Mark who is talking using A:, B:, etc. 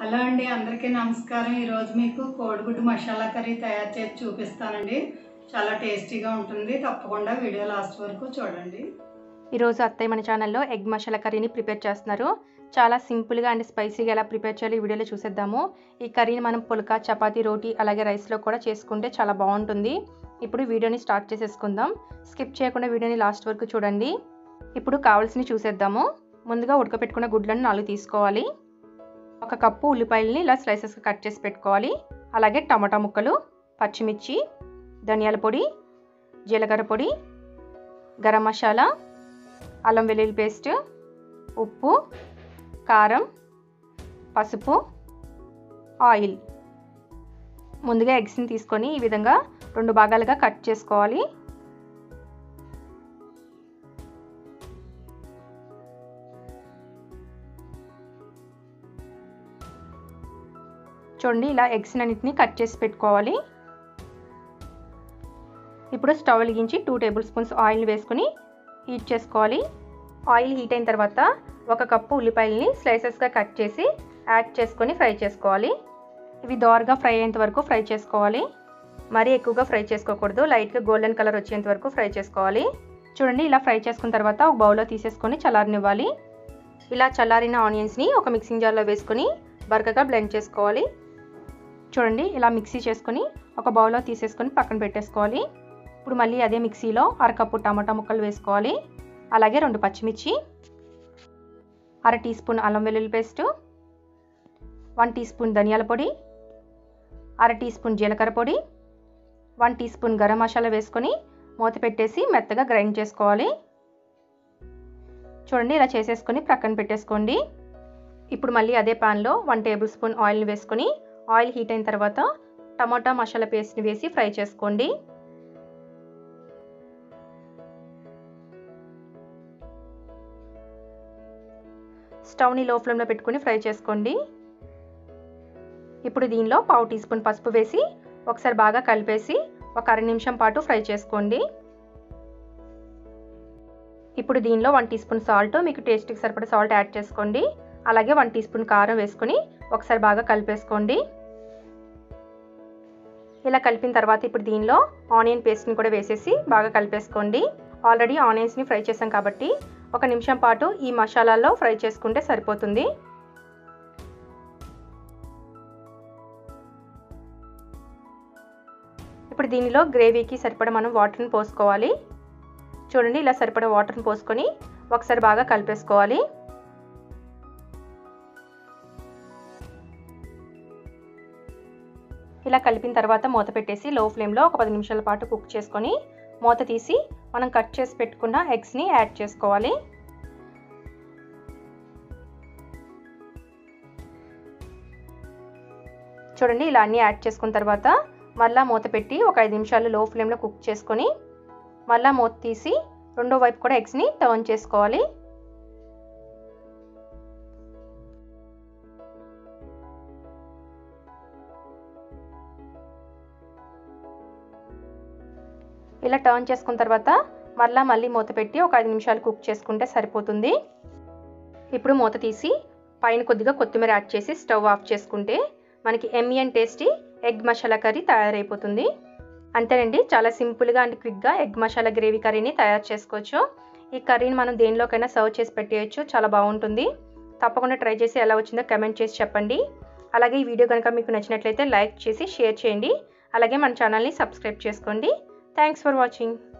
A: Hello అండి, అందరికీ నమస్కారం. ఈరోజు మీకు కోడిగుడ్డు మసాలా కర్రీ తయారు చేసి చూపిస్తానండి. చాలా టేస్టీగా ఉంటుంది. తప్పకుండా వీడియో లాస్ట్ వరకు చూడండి.
B: ఈరోజు అత్తయ్య మన ఛానల్లో ఎగ్ మసాలా కర్రీని ప్రిపేర్ చేస్తున్నారు. చాలా సింపుల్గా అండ్ స్పైసీగా ఎలా ప్రిపేర్ చేయాలి ఈ వీడియోలో చూసేద్దాము. ఈ కర్రీని మనం పుల్కా, చపాతీ, రోటీ అలాగే రైస్లో కూడా చేసుకుంటే చాలా బాగుంటుంది. ఇప్పుడు వీడియోని స్టార్ట్ చేసేసుకుందాం. స్కిప్ చేయకుండా వీడియోని లాస్ట్ వరకు చూడండి. ఇప్పుడు కావాల్సినవి చూసేద్దాము. ముందుగా ఉడకపెట్టుకున్న గుడ్లను 4 తీసుకోవాలి. 1 కప్పు ఉల్లిపాయలని ఇలా స్లైసెస్గా కట్ చేసి పెట్టుకోవాలి. అలాగే టమాటా ముక్కలు, పచ్చిమిర్చి, ధనియాల పొడి, జీలకర్ర పొడి, గరం మసాలా, అల్లం వెల్లుల్లి పేస్ట్, ఉప్పు, కారం, పసుపు, ఆయిల్. ముందుగా ఎగ్స్ని తీసుకొని ఈ విధంగా 2 భాగాలుగా కట్ చేసుకోవాలి. చూడండి, ఇలా ఎగ్స్ అన్నిటిని కట్ చేసి పెట్టుకోవాలి. ఇప్పుడు స్టవ్ వెలిగించి 2 టేబుల్ స్పూన్స్ ఆయిల్ వేసుకొని హీట్ చేసుకోవాలి. ఆయిల్ హీట్ అయిన తర్వాత 1 కప్పు ఉల్లిపాయలని స్లైసెస్గా కట్ చేసి యాడ్ చేసుకొని ఫ్రై చేసుకోవాలి. ఇవి దోరగా ఫ్రై అయ్యేంత వరకు ఫ్రై చేసుకోవాలి. మరీ ఎక్కువగా ఫ్రై చేసుకోకూడదు. లైట్గా గోల్డెన్ కలర్ వచ్చేంత వరకు ఫ్రై చేసుకోవాలి. చూడండి, ఇలా ఫ్రై చేసుకున్న తర్వాత ఒక బౌల్లో తీసేసుకొని చల్లారనివ్వాలి. ఇలా చల్లారిన ఆనియన్స్ని ఒక మిక్సింగ్ జార్లో వేసుకొని బరకగా బ్లెండ్ చేసుకోవాలి. చూడండి, ఇలా మిక్సీ చేసుకొని ఒక బౌల్లో తీసేసుకొని పక్కన పెట్టేసుకోవాలి. ఇప్పుడు మళ్ళీ అదే మిక్సీలో 1/2 కప్పు టమాటా ముక్కలు వేసుకోవాలి. అలాగే 2 పచ్చిమిర్చి, 1/2 టీ స్పూన్ అల్లం వెల్లుల్లి పేస్ట్, 1 టీ స్పూన్ ధనియాల పొడి, 1/2 టీ స్పూన్ జీలకర్ర పొడి, 1 టీ స్పూన్ గరం మసాలా వేసుకొని మూత పెట్టేసి మెత్తగా గ్రైండ్ చేసుకోవాలి. చూడండి, ఇలా చేసేసుకొని ప్రక్కన పెట్టేసుకోండి. ఇప్పుడు మళ్ళీ అదే ప్యాన్లో 1 టేబుల్ స్పూన్ ఆయిల్ని వేసుకొని ఆయిల్ హీట్ అయిన తర్వాత టమాటా మసాలా పేస్ట్ని వేసి ఫ్రై చేసుకోండి. స్టవ్ని లో ఫ్లేమ్లో పెట్టుకొని ఫ్రై చేసుకోండి. ఇప్పుడు దీనిలో 1/2 టీ స్పూన్ పసుపు వేసి ఒకసారి బాగా కలిపేసి ఒక 1/2 నిమిషం పాటు ఫ్రై చేసుకోండి. ఇప్పుడు దీనిలో 1 టీ స్పూన్ సాల్ట్, మీకు టేస్ట్కి సరిపడా సాల్ట్ యాడ్ చేసుకోండి. అలాగే 1 టీ స్పూన్ కారం వేసుకొని ఒకసారి బాగా కలిపేసుకోండి. ఇలా కలిపిన తర్వాత ఇప్పుడు దీనిలో ఆనియన్ పేస్ట్ని కూడా వేసేసి బాగా కలిపేసుకోండి. ఆల్రెడీ ఆనియన్స్ని ఫ్రై చేసాం కాబట్టి 1 నిమిషం పాటు ఈ మసాలాల్లో ఫ్రై చేసుకుంటే సరిపోతుంది. ఇప్పుడు దీనిలో గ్రేవీకి సరిపడా మనం వాటర్ని పోసుకోవాలి. చూడండి, ఇలా సరిపడా వాటర్ని పోసుకొని ఒకసారి బాగా కలిపేసుకోవాలి. ఇలా కలిపిన తర్వాత మూత పెట్టేసి లో ఫ్లేమ్లో ఒక 10 నిమిషాల పాటు కుక్ చేసుకొని మూత తీసి మనం కట్ చేసి పెట్టుకున్న ఎగ్స్ని యాడ్ చేసుకోవాలి. చూడండి, ఇలా అన్నీ యాడ్ చేసుకున్న తర్వాత మళ్ళీ మూత పెట్టి ఒక 5 నిమిషాలు లో ఫ్లేమ్లో కుక్ చేసుకొని మళ్ళీ మూత తీసి రెండో వైపు కూడా ఎగ్స్ని టర్న్ చేసుకోవాలి. ఇలా టర్న్ చేసుకున్న తర్వాత మళ్ళీ మూత పెట్టి ఒక 5 నిమిషాలు కుక్ చేసుకుంటే సరిపోతుంది. ఇప్పుడు మూత తీసి పైన కొద్దిగా కొత్తిమీర యాడ్ చేసి స్టవ్ ఆఫ్ చేసుకుంటే మనకి yummy and tasty egg masala curry తయారైపోతుంది. అంతేనండి, చాలా సింపుల్గా అండ్ క్విక్గా ఎగ్ మసాలా గ్రేవీ కర్రీని తయారు చేసుకోవచ్చు. ఈ కర్రీని మనం దేనిలోకైనా సర్వ్ చేసి పెట్టేయచ్చు. చాలా బాగుంటుంది. తప్పకుండా ట్రై చేసి ఎలా వచ్చిందో కమెంట్ చేసి చెప్పండి. అలాగే ఈ వీడియో కనుక మీకు నచ్చినట్లయితే లైక్ చేసి షేర్ చేయండి. అలాగే మన ఛానల్ని సబ్స్క్రైబ్ చేసుకోండి. Thanks for watching.